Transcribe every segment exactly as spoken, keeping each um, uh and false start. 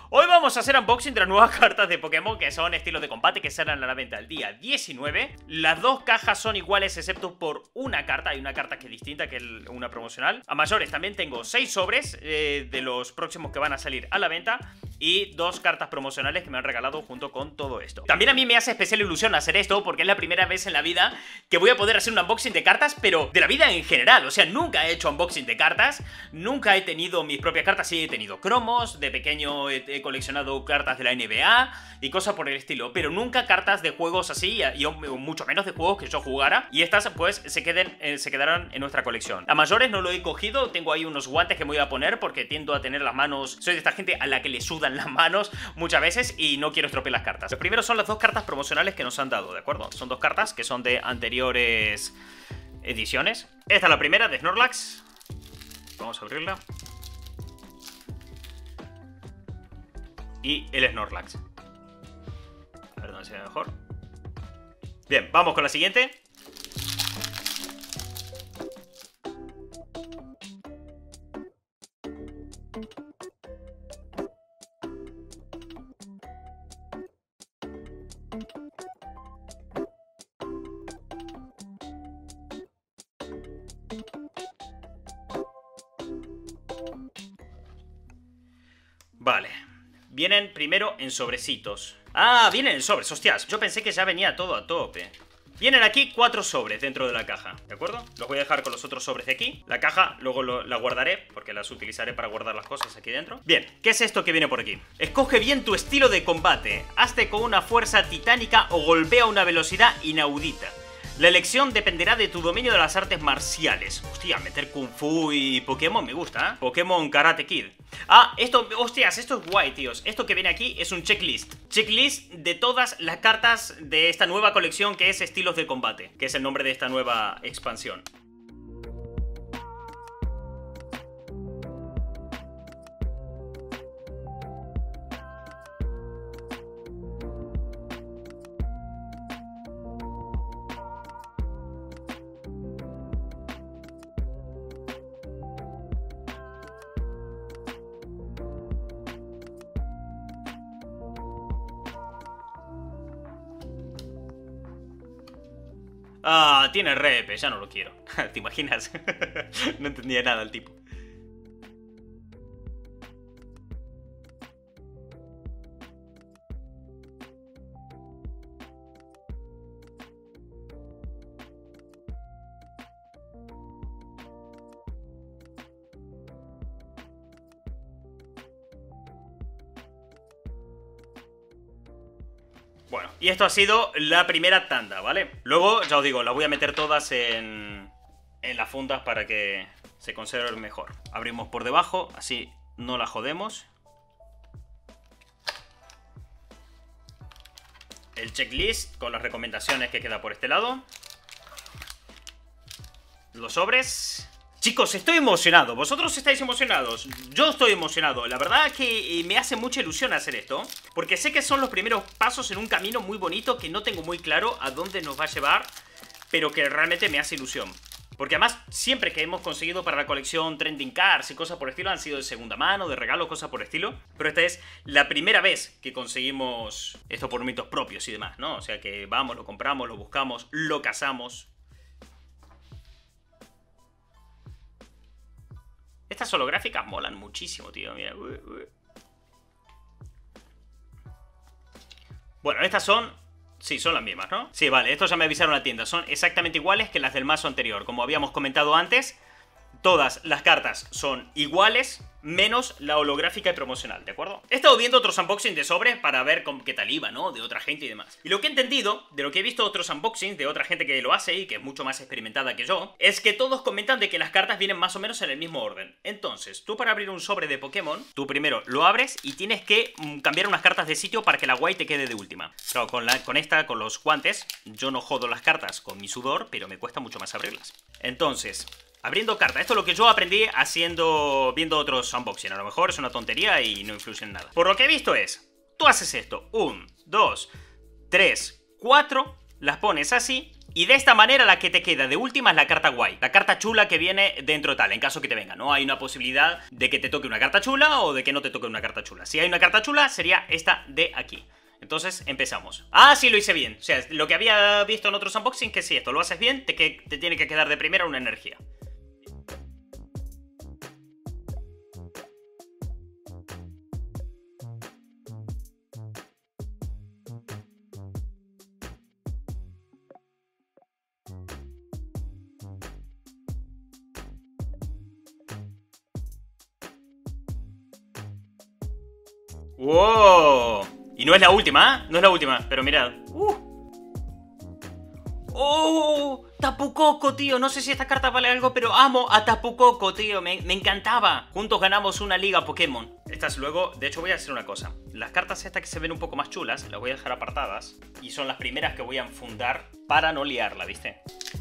Hoy vamos a hacer unboxing de las nuevas cartas de Pokémon que son estilos de combate que salen a la venta el día diecinueve. Las dos cajas son iguales excepto por una carta, hay una carta que es distinta, que es una promocional. A mayores también tengo seis sobres eh, de los próximos que van a salir a la venta y dos cartas promocionales que me han regalado junto con todo esto. También a mí me hace especial ilusión hacer esto porque es la primera vez en la vida que voy a poder hacer un unboxing de cartas, pero de la vida en general. O sea, nunca he hecho unboxing de cartas, nunca he tenido mis propias cartas, sí he tenido cromos, de pequeño he, he coleccionado cartas de la N B A y cosas por el estilo, pero nunca cartas de juegos así y, y mucho menos de juegos que yo jugara, y estas pues se, queden, eh, se quedarán en nuestra colección. A mayores no lo he cogido, tengo ahí unos guantes que me voy a poner porque tiendo a tener las manos, soy de esta gente a la que le sudan las manos muchas veces y no quiero estropear las cartas. Los primeros son las dos cartas promocionales que nos han dado, ¿de acuerdo? Son dos cartas que son de anteriores ediciones. Esta es la primera de Snorlax. Vamos a abrirla. Y el Snorlax. A ver dónde se ve mejor. Bien, vamos con la siguiente. Vale. Vienen primero en sobrecitos. Ah, vienen en sobres, hostias. Yo pensé que ya venía todo a tope. Vienen aquí cuatro sobres dentro de la caja, ¿de acuerdo? Los voy a dejar con los otros sobres de aquí. La caja luego lo, la guardaré, porque las utilizaré para guardar las cosas aquí dentro. Bien, ¿qué es esto que viene por aquí? Escoge bien tu estilo de combate. Hazte con una fuerza titánica o golpea a una velocidad inaudita. La elección dependerá de tu dominio de las artes marciales. Hostia, meter Kung Fu y Pokémon me gusta, ¿eh? Pokémon Karate Kid. Ah, esto, hostias, esto es guay, tíos. Esto que viene aquí es un checklist. Checklist de todas las cartas de esta nueva colección que es Estilos de Combate, que es el nombre de esta nueva expansión. Ah, tiene repes, ya no lo quiero. ¿Te imaginas? No entendía nada el tipo. Bueno, y esto ha sido la primera tanda, ¿vale? Luego, ya os digo, las voy a meter todas en, en las fundas para que se conserven mejor. Abrimos por debajo, así no la jodemos. El checklist con las recomendaciones que queda por este lado. Los sobres. Chicos, estoy emocionado. ¿Vosotros estáis emocionados? Yo estoy emocionado. La verdad es que me hace mucha ilusión hacer esto, porque sé que son los primeros pasos en un camino muy bonito que no tengo muy claro a dónde nos va a llevar, pero que realmente me hace ilusión. Porque además, siempre que hemos conseguido para la colección Trending Cards y cosas por el estilo han sido de segunda mano, de regalo, cosas por el estilo. Pero esta es la primera vez que conseguimos esto por méritos propios y demás, ¿no? O sea que vamos, lo compramos, lo buscamos, lo cazamos. Estas holográficas molan muchísimo, tío, mira. Bueno, estas son... Sí, son las mismas, ¿no? Sí, vale, estos ya me avisaron a la tienda. Son exactamente iguales que las del mazo anterior. Como habíamos comentado antes, todas las cartas son iguales, menos la holográfica y promocional, ¿de acuerdo? He estado viendo otros unboxings de sobres para ver con qué tal iba, ¿no? De otra gente y demás. Y lo que he entendido, de lo que he visto otros unboxings de otra gente que lo hace y que es mucho más experimentada que yo, es que todos comentan de que las cartas vienen más o menos en el mismo orden. Entonces, tú para abrir un sobre de Pokémon, tú primero lo abres y tienes que mm, cambiar unas cartas de sitio para que la guay te quede de última. Claro, con, la, con esta, con los guantes, yo no jodo las cartas con mi sudor, pero me cuesta mucho más abrirlas. Entonces... abriendo carta, esto es lo que yo aprendí haciendo, viendo otros unboxing. A lo mejor es una tontería y no influye en nada. Por lo que he visto es, tú haces esto, un, dos, tres, cuatro, las pones así Y de esta manera la que te queda de última es la carta guay, la carta chula que viene dentro tal, en caso que te venga. No hay una posibilidad de que te toque una carta chula o de que no te toque una carta chula. Si hay una carta chula sería esta de aquí. Entonces empezamos. Ah, sí, lo hice bien. O sea, lo que había visto en otros unboxings, que si esto lo haces bien, te, que, te tiene que quedar de primera una energía. ¡Wow! Y no es la última, ¿eh? No es la última, pero mirad. ¡Uh! ¡Oh! Tapu Koko, tío. No sé si esta carta vale algo, pero amo a Tapu Koko, tío. Me, me encantaba. Juntos ganamos una liga Pokémon. Estas luego... De hecho, voy a hacer una cosa. Las cartas estas que se ven un poco más chulas, las voy a dejar apartadas. Y son las primeras que voy a enfundar para no liarla, ¿viste?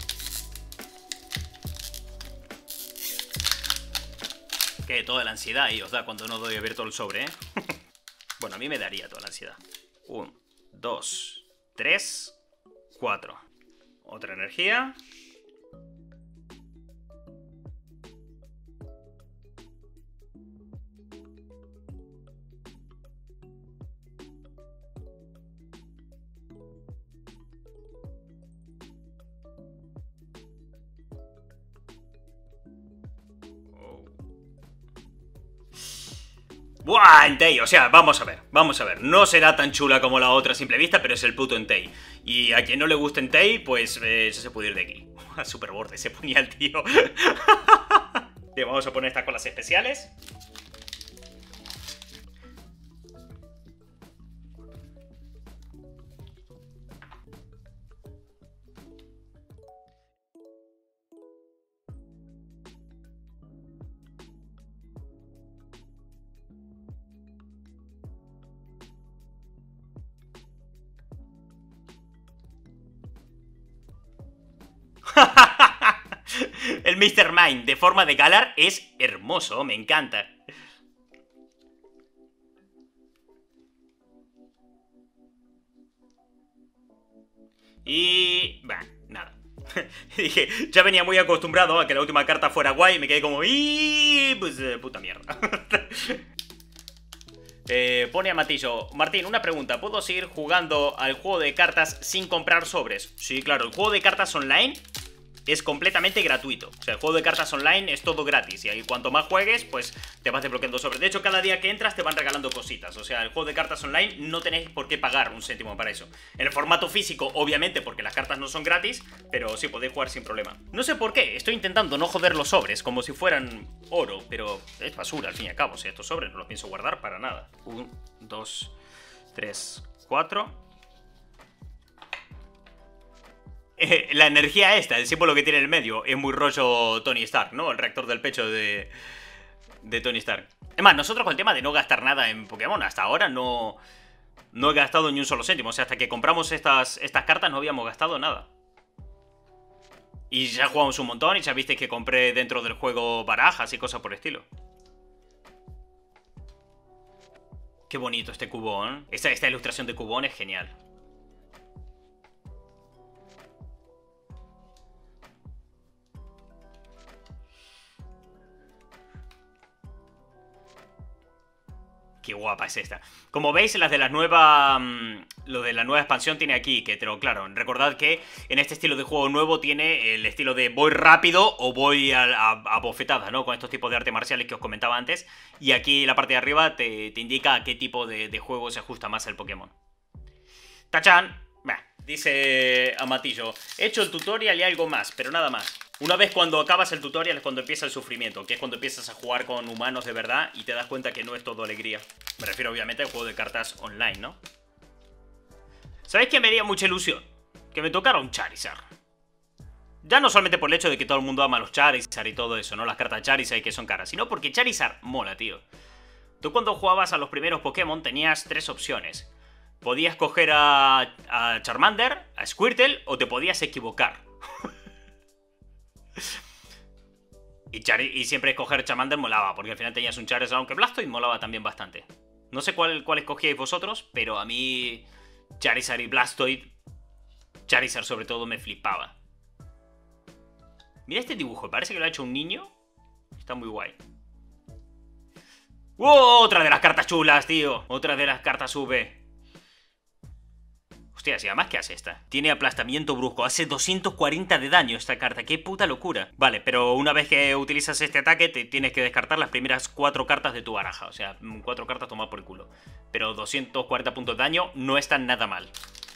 Que toda la ansiedad ahí os da cuando no doy abierto el sobre, ¿eh? Bueno, a mí me daría toda la ansiedad. Un, dos, tres, cuatro. Otra energía. ¡Buah! Entei, o sea, vamos a ver, vamos a ver. No será tan chula como la otra a simple vista, pero es el puto Entei. Y a quien no le guste Entei, pues eh, eso se puede ir de aquí. Super borde se ponía el tío. Bien, vamos a poner estas colas especiales. El míster Mime de forma de Galar es hermoso, me encanta. Y... bah, nada. Dije, ya venía muy acostumbrado a que la última carta fuera guay y me quedé como... y pues eh, puta mierda. Eh, pone a Matillo, Martín, una pregunta, ¿puedo seguir jugando al juego de cartas sin comprar sobres? Sí, claro, el juego de cartas online es completamente gratuito. O sea, el juego de cartas online es todo gratis. Y ahí cuanto más juegues, pues te vas desbloqueando sobres. De hecho, cada día que entras te van regalando cositas. O sea, el juego de cartas online no tenéis por qué pagar un céntimo para eso. En el formato físico, obviamente, porque las cartas no son gratis, pero sí podéis jugar sin problema. No sé por qué, estoy intentando no joder los sobres como si fueran oro, pero es basura al fin y al cabo. O sea, estos sobres no los pienso guardar para nada. Un, dos, tres, cuatro... Eh, la energía esta, el símbolo que tiene en el medio, es muy rollo Tony Stark, ¿no? El reactor del pecho de, de Tony Stark. Es más, nosotros con el tema de no gastar nada en Pokémon, hasta ahora no, no he gastado ni un solo céntimo. O sea, hasta que compramos estas, estas cartas no habíamos gastado nada. Y ya jugamos un montón y ya visteis que compré dentro del juego barajas y cosas por el estilo. Qué bonito este cubón. Esta, esta ilustración de cubón es genial. Qué guapa es esta. Como veis, las de la nueva... Mmm, lo de la nueva expansión tiene aquí, que pero claro, recordad que en este estilo de juego nuevo tiene el estilo de voy rápido o voy a, a, a bofetadas, ¿no? Con estos tipos de artes marciales que os comentaba antes. Y aquí la parte de arriba te, te indica a qué tipo de, de juego se ajusta más el Pokémon. ¡Tachan! Bah, dice Amatillo, he hecho el tutorial y algo más, pero nada más. Una vez cuando acabas el tutorial es cuando empieza el sufrimiento, que es cuando empiezas a jugar con humanos de verdad y te das cuenta que no es todo alegría. Me refiero obviamente al juego de cartas online, ¿no? ¿Sabéis que me haría mucha ilusión? Que me tocara un Charizard. Ya no solamente por el hecho de que todo el mundo ama a los Charizard y todo eso, ¿no? Las cartas Charizard que son caras, sino porque Charizard mola, tío. Tú cuando jugabas a los primeros Pokémon tenías tres opciones. Podías coger a, a Charmander, a Squirtle o te podías equivocar. y, Chari y siempre escoger Charmander molaba, porque al final tenías un Charizard, aunque Blastoise molaba también bastante. No sé cuál, cuál escogíais vosotros, pero a mí Charizard y Blastoise Charizard sobre todo me flipaba. Mira este dibujo, parece que lo ha hecho un niño. Está muy guay. ¡Wow! Otra de las cartas chulas, tío. Otra de las cartas V. Hostia, si además, ¿qué hace esta? Tiene aplastamiento brusco. Hace doscientos cuarenta de daño esta carta. ¡Qué puta locura! Vale, pero una vez que utilizas este ataque, te tienes que descartar las primeras cuatro cartas de tu baraja. O sea, cuatro cartas tomadas por el culo. Pero doscientos cuarenta puntos de daño no están nada mal.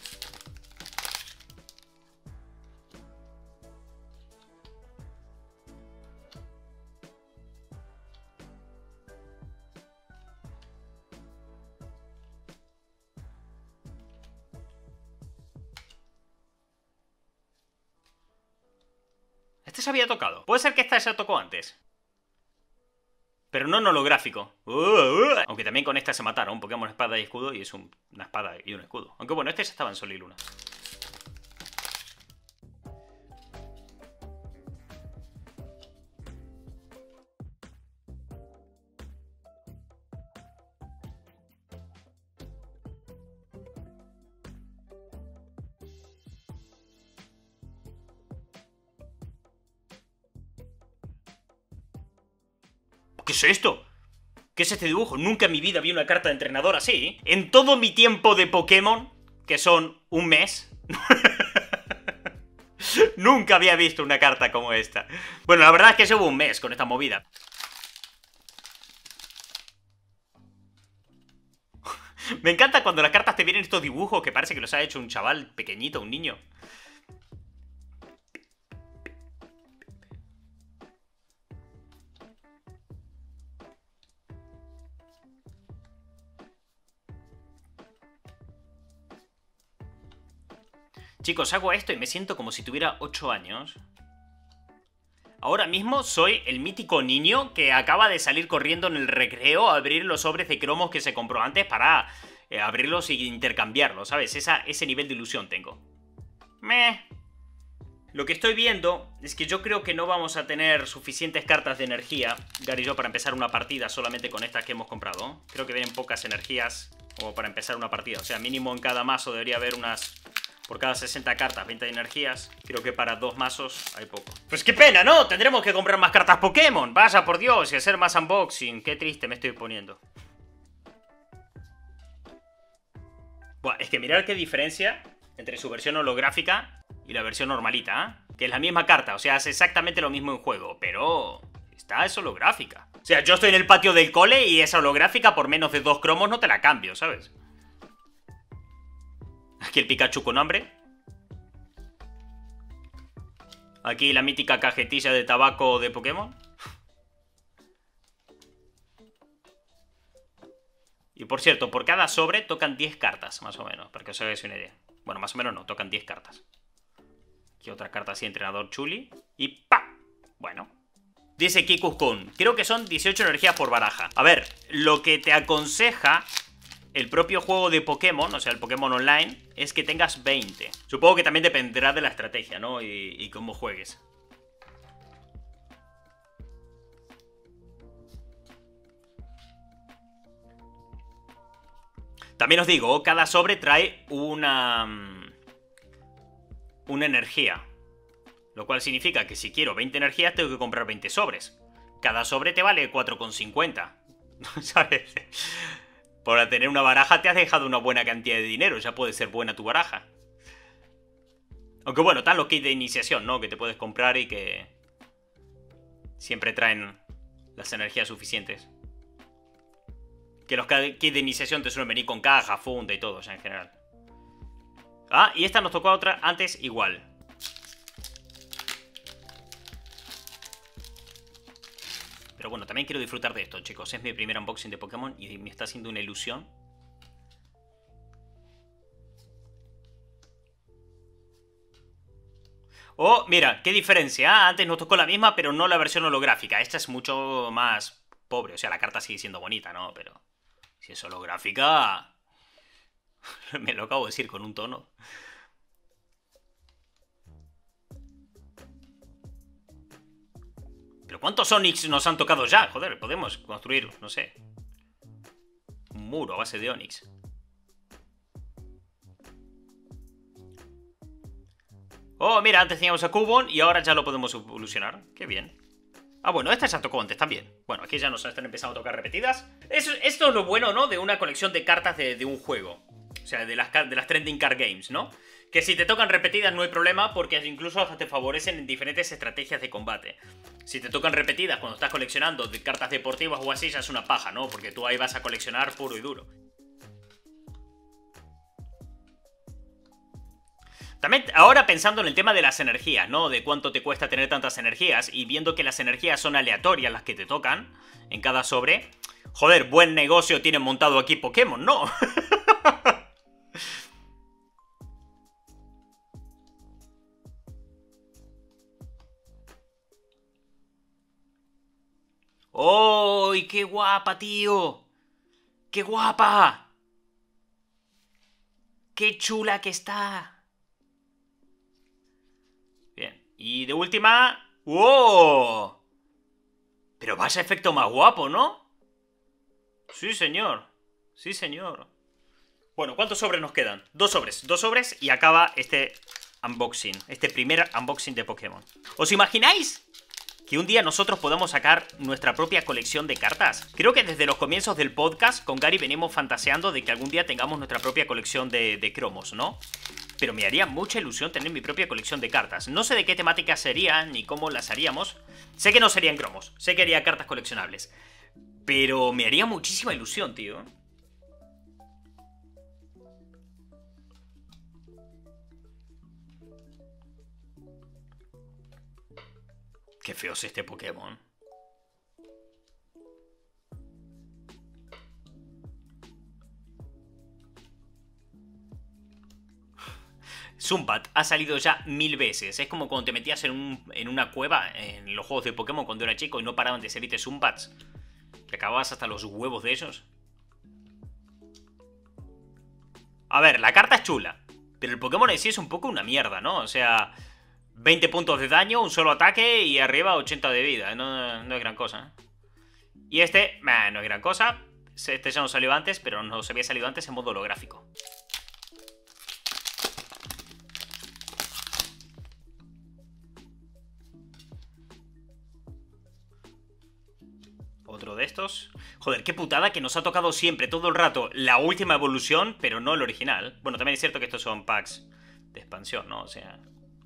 Este se había tocado. Puede ser que esta se tocó antes. Pero no en holográfico. Uh, uh. Aunque también con esta se mataron. Un Pokémon espada y escudo y es un, una espada y un escudo. Aunque bueno, este ya estaba en Sol y Luna. ¿Qué es esto? ¿Qué es este dibujo? Nunca en mi vida vi una carta de entrenador así. En todo mi tiempo de Pokémon, que son un mes, nunca había visto una carta como esta. Bueno, la verdad es que llevo un mes con esta movida. Me encanta cuando las cartas te vienen estos dibujos que parece que los ha hecho un chaval pequeñito, un niño. Chicos, hago esto y me siento como si tuviera ocho años. Ahora mismo soy el mítico niño que acaba de salir corriendo en el recreo a abrir los sobres de cromos que se compró antes para eh, abrirlos y intercambiarlos, ¿sabes? Esa, ese nivel de ilusión tengo. Meh. Lo que estoy viendo es que yo creo que no vamos a tener suficientes cartas de energía, Gary y yo, para empezar una partida solamente con estas que hemos comprado. Creo que vienen pocas energías como para empezar una partida. O sea, mínimo en cada mazo debería haber unas... Por cada sesenta cartas, veinte de energías. Creo que para dos mazos hay poco. Pues qué pena, ¿no? Tendremos que comprar más cartas Pokémon. Vaya por Dios, y hacer más unboxing. Qué triste me estoy poniendo. Buah, es que mirad qué diferencia entre su versión holográfica y la versión normalita, ¿eh? Que es la misma carta, o sea, hace exactamente lo mismo en juego, pero esta es holográfica. O sea, yo estoy en el patio del cole y esa holográfica por menos de dos cromos no te la cambio, ¿sabes? Aquí el Pikachu con hambre. Aquí la mítica cajetilla de tabaco de Pokémon. Y por cierto, por cada sobre tocan diez cartas, más o menos, para que os hagáis una idea. Bueno, más o menos no, tocan diez cartas. Aquí otra carta así, entrenador chuli. Y ¡pa! Bueno. Dice Kikus-kun, creo que son dieciocho energías por baraja. A ver, lo que te aconseja el propio juego de Pokémon, o sea, el Pokémon Online, es que tengas veinte. Supongo que también dependerá de la estrategia, ¿no? Y, y cómo juegues. También os digo, cada sobre trae una... Una energía. Lo cual significa que si quiero veinte energías tengo que comprar veinte sobres. Cada sobre te vale cuatro con cincuenta. ¿Sabes? Por tener una baraja te has dejado una buena cantidad de dinero. Ya puede ser buena tu baraja. Aunque bueno, están los kits de iniciación, ¿no? Que te puedes comprar y que siempre traen las energías suficientes. Que los kits de iniciación te suelen venir con caja, funda y todo, o sea, en general. Ah, y esta nos tocó a otra antes igual. Pero bueno, también quiero disfrutar de esto, chicos. Es mi primer unboxing de Pokémon y me está haciendo una ilusión. Oh, mira, qué diferencia. Ah, antes nos tocó la misma, pero no la versión holográfica. Esta es mucho más pobre. O sea, la carta sigue siendo bonita, ¿no? Pero si es holográfica... Me lo acabo de decir con un tono. ¿Pero cuántos Onix nos han tocado ya? Joder, podemos construir, no sé, un muro a base de Onix. Oh, mira, antes teníamos a Cubone y ahora ya lo podemos evolucionar. Qué bien. Ah, bueno, esta ya tocó antes también. Bueno, aquí ya nos están empezando a tocar repetidas. Eso, esto es lo bueno, ¿no? De una colección de cartas de, de un juego. O sea, de las, de las Trending Card Games, ¿no? Que si te tocan repetidas no hay problema porque incluso hasta te favorecen en diferentes estrategias de combate. Si te tocan repetidas cuando estás coleccionando de cartas deportivas o así, ya es una paja, ¿no? Porque tú ahí vas a coleccionar puro y duro. También ahora pensando en el tema de las energías, ¿no? De cuánto te cuesta tener tantas energías y viendo que las energías son aleatorias las que te tocan en cada sobre. Joder, buen negocio tienen montado aquí Pokémon, ¿no? ¡Oh! ¡Qué guapa, tío! ¡Qué guapa! ¡Qué chula que está! Bien, y de última... ¡Wow! Pero vaya efecto más guapo, ¿no? Sí, señor. Sí, señor. Bueno, ¿cuántos sobres nos quedan? Dos sobres, dos sobres y acaba este unboxing. Este primer unboxing de Pokémon. ¿Os imagináis que un día nosotros podamos sacar nuestra propia colección de cartas? Creo que desde los comienzos del podcast con Gary venimos fantaseando de que algún día tengamos nuestra propia colección de, de cromos, ¿no? Pero me haría mucha ilusión tener mi propia colección de cartas. No sé de qué temática serían ni cómo las haríamos. Sé que no serían cromos, sé que haría cartas coleccionables. Pero me haría muchísima ilusión, tío. Qué feo es este Pokémon. Zumbat ha salido ya mil veces. Es como cuando te metías en, un, en una cueva en los juegos de Pokémon cuando era chico y no paraban de salirte Zumbats. Que acababas hasta los huevos de ellos. A ver, la carta es chula, pero el Pokémon en sí es un poco una mierda, ¿no? O sea, veinte puntos de daño, un solo ataque y arriba ochenta de vida. No, no es gran cosa. Y este, nah, no es gran cosa. Este ya nos salió antes, pero nos había salido antes en modo holográfico. Otro de estos. Joder, qué putada que nos ha tocado siempre, todo el rato, la última evolución, pero no el original. Bueno, también es cierto que estos son packs de expansión, ¿no? O sea...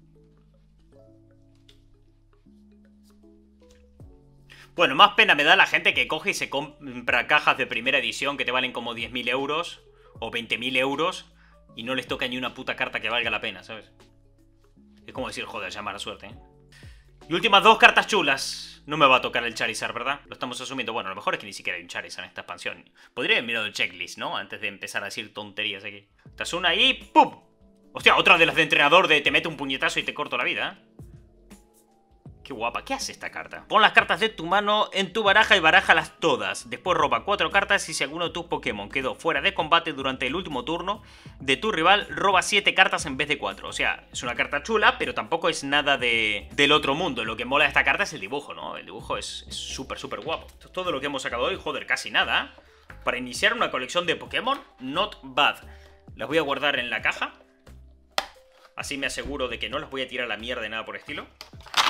Bueno, más pena me da la gente que coge y se compra cajas de primera edición que te valen como diez mil euros o veinte mil euros y no les toca ni una puta carta que valga la pena, ¿sabes? Es como decir, joder, ya mala suerte, ¿eh? Y últimas dos cartas chulas. No me va a tocar el Charizard, ¿verdad? Lo estamos asumiendo. Bueno, a lo mejor es que ni siquiera hay un Charizard en esta expansión. Podría haber mirado el checklist, ¿no? Antes de empezar a decir tonterías aquí. Esta es una y ¡pum! Hostia, otra de las de entrenador de te meto un puñetazo y te corto la vida, ¿eh? Qué guapa. ¿Qué hace esta carta? Pon las cartas de tu mano en tu baraja y barájalas todas. Después roba cuatro cartas y si alguno de tus Pokémon quedó fuera de combate durante el último turno de tu rival, roba siete cartas en vez de cuatro. O sea, es una carta chula, pero tampoco es nada de, del otro mundo. Lo que mola de esta carta es el dibujo, ¿no? El dibujo es súper, súper guapo. Esto es todo lo que hemos sacado hoy. Joder, casi nada. Para iniciar una colección de Pokémon, not bad. Las voy a guardar en la caja. Así me aseguro de que no las voy a tirar a la mierda de nada por estilo.